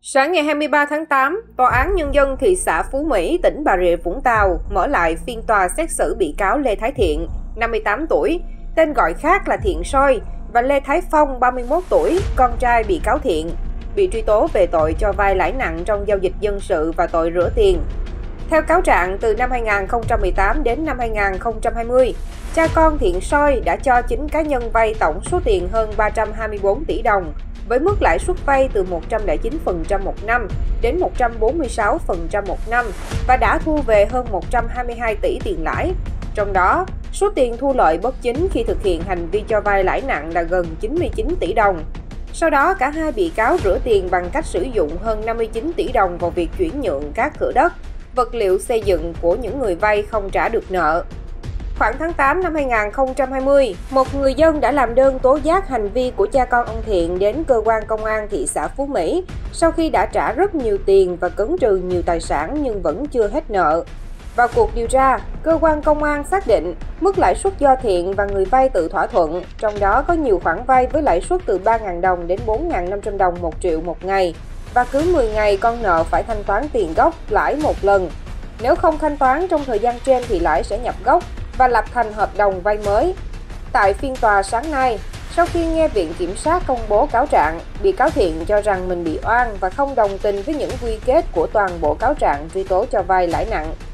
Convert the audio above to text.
Sáng ngày 23 tháng 8, Tòa án Nhân dân thị xã Phú Mỹ, tỉnh Bà Rịa Vũng Tàu mở lại phiên tòa xét xử bị cáo Lê Thái Thiện, 58 tuổi, tên gọi khác là Thiện Soi, và Lê Thái Phong, 31 tuổi, con trai bị cáo Thiện, bị truy tố về tội cho vay lãi nặng trong giao dịch dân sự và tội rửa tiền. Theo cáo trạng, từ năm 2018 đến năm 2020, cha con Thiện Soi đã cho 9 cá nhân vay tổng số tiền hơn 324 tỷ đồng, với mức lãi suất vay từ 109% một năm đến 146% một năm và đã thu về hơn 122 tỷ tiền lãi. Trong đó, số tiền thu lợi bất chính khi thực hiện hành vi cho vay lãi nặng là gần 99 tỷ đồng. Sau đó, cả hai bị cáo rửa tiền bằng cách sử dụng hơn 59 tỷ đồng vào việc chuyển nhượng các thửa đất, vật liệu xây dựng của những người vay không trả được nợ. Khoảng tháng 8 năm 2020, một người dân đã làm đơn tố giác hành vi của cha con ông Thiện đến cơ quan công an thị xã Phú Mỹ sau khi đã trả rất nhiều tiền và cấn trừ nhiều tài sản nhưng vẫn chưa hết nợ. Vào cuộc điều tra, cơ quan công an xác định mức lãi suất do Thiện và người vay tự thỏa thuận, trong đó có nhiều khoản vay với lãi suất từ 3.000 đồng đến 4.500 đồng 1 triệu một ngày, và cứ 10 ngày con nợ phải thanh toán tiền gốc, lãi một lần. Nếu không thanh toán trong thời gian trên thì lãi sẽ nhập gốc và lập thành hợp đồng vay mới. Tại phiên tòa sáng nay, sau khi nghe Viện Kiểm sát công bố cáo trạng, bị cáo Thiện cho rằng mình bị oan và không đồng tình với những quy kết của toàn bộ cáo trạng truy tố cho vay lãi nặng.